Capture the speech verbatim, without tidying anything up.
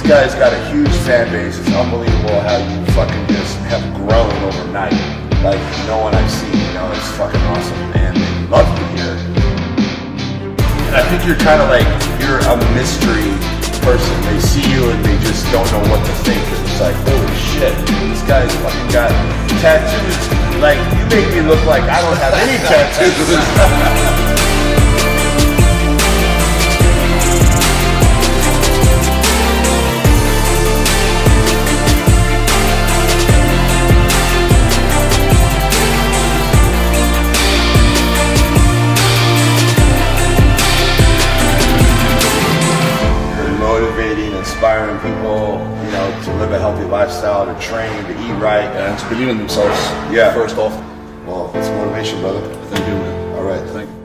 guy's got a huge fan base. It's unbelievable how you fucking just have grown overnight. Like no one I've seen, you know, it's fucking awesome, and they love you here. And I think you're kind of like, you're a mystery person. They see you and they just don't know what to think. It's like, holy shit, this guy's fucking got tattoos. Like, you make me look like I don't have any tattoos. Inspiring people, you know, to live a healthy lifestyle, to train, to eat right, and to believe in themselves. Yeah. First off. Well, it's motivation, brother. Thank you, man. All right. Thank you.